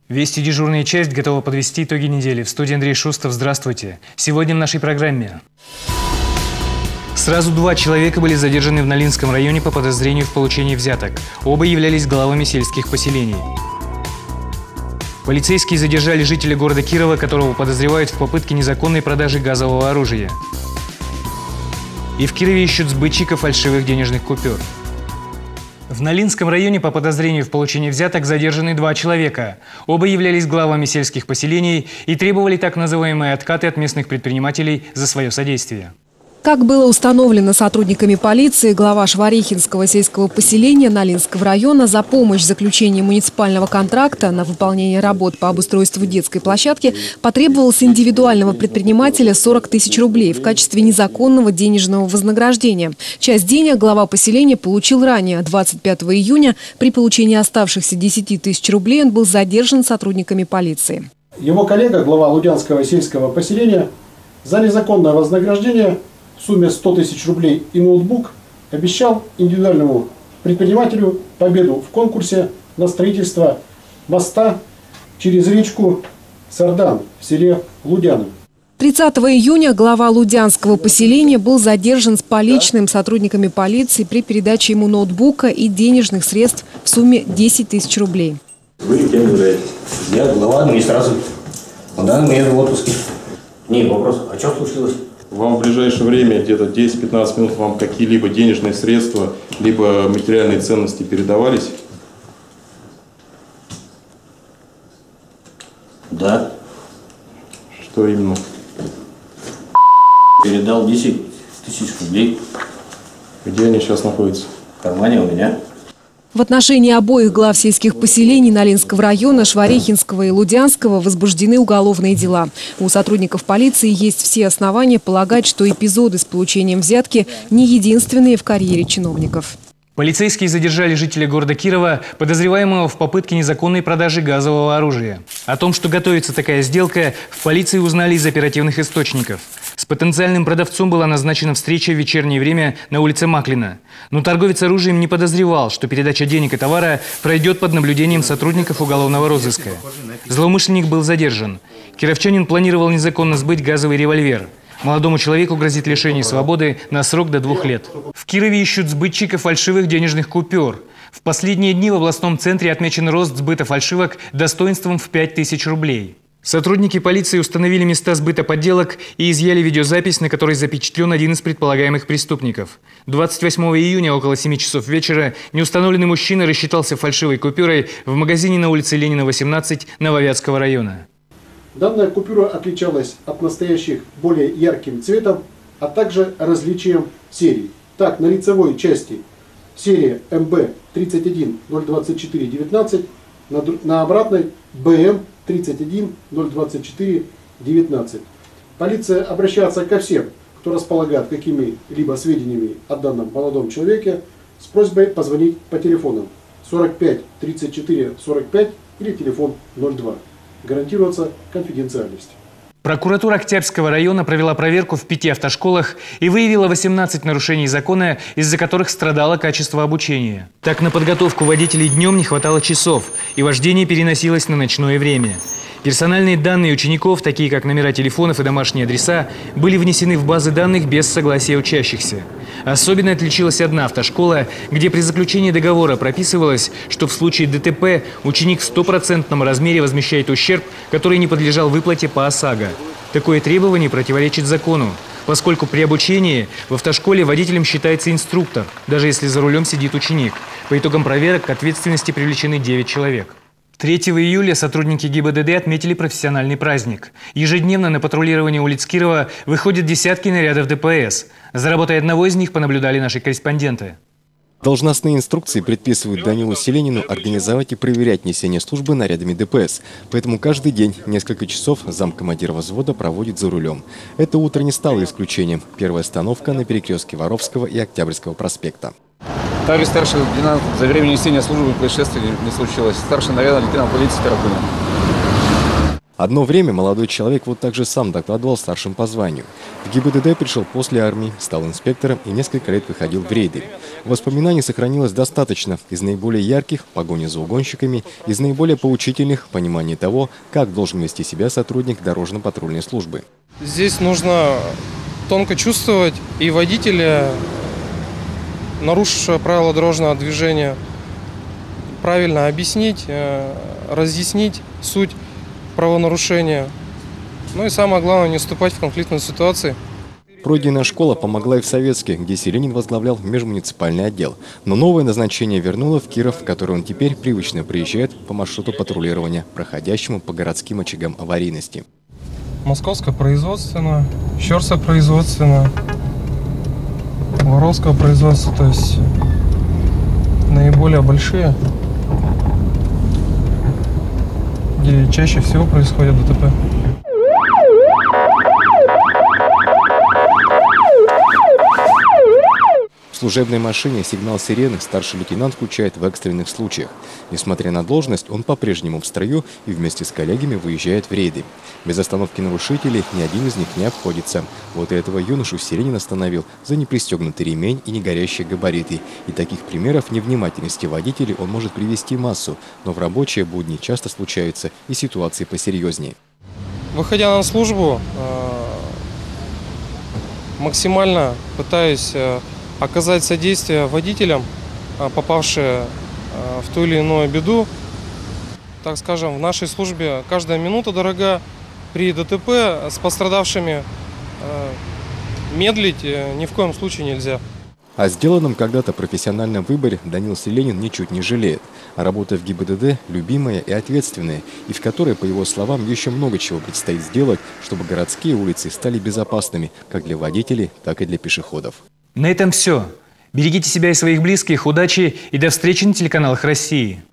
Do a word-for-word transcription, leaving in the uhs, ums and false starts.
Вести дежурная часть готова подвести итоги недели. В студии Андрей Шустов. Здравствуйте. Сегодня в нашей программе. Сразу два человека были задержаны в Налинском районе по подозрению в получении взяток. Оба являлись главами сельских поселений. Полицейские задержали жителя города Кирова, которого подозревают в попытке незаконной продажи газового оружия. И в Кирове ищут сбытчиков фальшивых денежных купюр. В Налинском районе по подозрению в получении взяток задержаны два человека. Оба являлись главами сельских поселений и требовали так называемые откаты от местных предпринимателей за свое содействие. Как было установлено сотрудниками полиции, глава Шварихинского сельского поселения Налинского района за помощь в заключении муниципального контракта на выполнение работ по обустройству детской площадки потребовал с индивидуального предпринимателя сорок тысяч рублей в качестве незаконного денежного вознаграждения. Часть денег глава поселения получил ранее. двадцать пятого июня при получении оставшихся десяти тысяч рублей он был задержан сотрудниками полиции. Его коллега, глава Лудянского сельского поселения, за незаконное вознаграждение в сумме сто тысяч рублей и ноутбук обещал индивидуальному предпринимателю победу в конкурсе на строительство моста через речку Сардан в селе Лудяны. тридцатого июня глава Лудянского поселения был задержан с поличным сотрудниками полиции при передаче ему ноутбука и денежных средств в сумме десять тысяч рублей. Вы кем являетесь? Я глава администрации. На данный момент в отпуске. Нет вопрос. А что случилось? Вам в ближайшее время, где-то десять-пятнадцать минут, вам какие-либо денежные средства, либо материальные ценности передавались? Да. Что именно? Передал десять тысяч рублей. Где они сейчас находятся? В кармане у меня. В отношении обоих глав сельских поселений Налинского района, Шварихинского и Лудянского возбуждены уголовные дела. У сотрудников полиции есть все основания полагать, что эпизоды с получением взятки не единственные в карьере чиновников. Полицейские задержали жителя города Кирова, подозреваемого в попытке незаконной продажи газового оружия. О том, что готовится такая сделка, в полиции узнали из оперативных источников. С потенциальным продавцом была назначена встреча в вечернее время на улице Маклина. Но торговец оружием не подозревал, что передача денег и товара пройдет под наблюдением сотрудников уголовного розыска. Злоумышленник был задержан. Кировчанин планировал незаконно сбыть газовый револьвер. Молодому человеку грозит лишение свободы на срок до двух лет. В Кирове ищут сбытчиков фальшивых денежных купюр. В последние дни в областном центре отмечен рост сбыта фальшивок достоинством в пять тысяч рублей. Сотрудники полиции установили места сбыта подделок и изъяли видеозапись, на которой запечатлен один из предполагаемых преступников. двадцать восьмого июня около семи часов вечера неустановленный мужчина рассчитался фальшивой купюрой в магазине на улице Ленина, восемнадцать, Нововятского района. Данная купюра отличалась от настоящих более ярким цветом, а также различием серий. Так, на лицевой части серия эм бэ тридцать один ноль двадцать четыре девятнадцать, на, на обратной бэ эм тридцать один ноль двадцать четыре девятнадцать. Полиция обращается ко всем, кто располагает какими-либо сведениями о данном молодом человеке, с просьбой позвонить по телефонам сорок пять тридцать четыре сорок пять или телефон ноль два. Гарантируется конфиденциальность. Прокуратура Октябрьского района провела проверку в пяти автошколах и выявила восемнадцать нарушений закона, из-за которых страдало качество обучения. Так, на подготовку водителей днем не хватало часов, и вождение переносилось на ночное время. Персональные данные учеников, такие как номера телефонов и домашние адреса, были внесены в базы данных без согласия учащихся. Особенно отличилась одна автошкола, где при заключении договора прописывалось, что в случае дэ тэ пэ ученик в стопроцентном размере возмещает ущерб, который не подлежал выплате по ОСАГО. Такое требование противоречит закону, поскольку при обучении в автошколе водителем считается инструктор, даже если за рулем сидит ученик. По итогам проверок к ответственности привлечены девять человек. третьего июля сотрудники гэ и бэ дэ дэ отметили профессиональный праздник. Ежедневно на патрулирование улиц Кирова выходят десятки нарядов дэ пэ эс. За работой одного из них понаблюдали наши корреспонденты. Должностные инструкции предписывают Данилу Селенину организовать и проверять несение службы нарядами дэ пэ эс. Поэтому каждый день несколько часов замкомандира взвода проводит за рулем. Это утро не стало исключением. Первая остановка на перекрестке Воровского и Октябрьского проспекта. Товарищ старший лейтенант, за время несения службы происшествия не случилось. Старший наряда лейтенант полиции Таракунин. Одно время молодой человек вот так же сам докладывал старшим по званию. В ГИБДД пришел после армии, стал инспектором и несколько лет выходил в рейды. Воспоминаний сохранилось достаточно. Из наиболее ярких – погони за угонщиками, из наиболее поучительных – понимание того, как должен вести себя сотрудник дорожно-патрульной службы. Здесь нужно тонко чувствовать и водителя, нарушившего правила дорожного движения, правильно объяснить, разъяснить суть правонарушения. Ну и самое главное, не вступать в конфликтные ситуации. Пройденная школа помогла и в Советске, где Селенин возглавлял межмуниципальный отдел. Но новое назначение вернуло в Киров, в который он теперь привычно приезжает по маршруту патрулирования, проходящему по городским очагам аварийности. Московское производственно, Щерса производственно, Воровского производства, то есть наиболее большие, где чаще всего происходит ДТП. В служебной машине сигнал сирены старший лейтенант включает в экстренных случаях. Несмотря на должность, он по-прежнему в строю и вместе с коллегами выезжает в рейды. Без остановки нарушителей ни один из них не обходится. Вот и этого юношу Селенин остановил за непристегнутый ремень и негорящие габариты. И таких примеров невнимательности водителей он может привести массу. Но в рабочие будни часто случаются и ситуации посерьезнее. Выходя на службу, максимально пытаюсь оказать содействие водителям, попавшим в ту или иную беду. Так скажем, в нашей службе каждая минута дорога. При ДТП с пострадавшими медлить ни в коем случае нельзя. О сделанном когда-то профессиональном выборе Данил Селенин ничуть не жалеет. А работа в ГИБДД любимая и ответственная, и в которой, по его словам, еще много чего предстоит сделать, чтобы городские улицы стали безопасными как для водителей, так и для пешеходов. На этом все. Берегите себя и своих близких, удачи и до встречи на телеканалах России.